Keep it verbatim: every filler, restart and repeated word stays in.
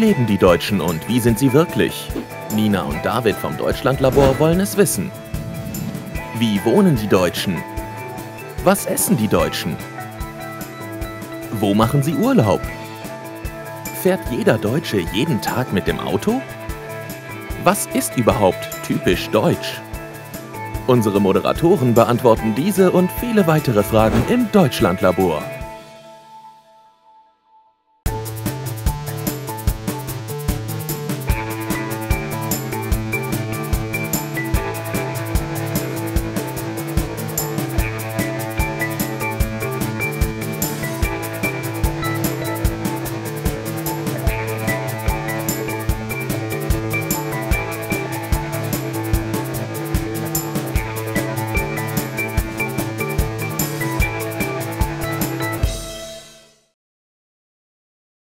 leben die Deutschen und wie sind sie wirklich? Nina und David vom Deutschlandlabor wollen es wissen. Wie wohnen die Deutschen? Was essen die Deutschen? Wo machen sie Urlaub? Fährt jeder Deutsche jeden Tag mit dem Auto? Was ist überhaupt typisch deutsch? Unsere Moderatoren beantworten diese und viele weitere Fragen im Deutschlandlabor.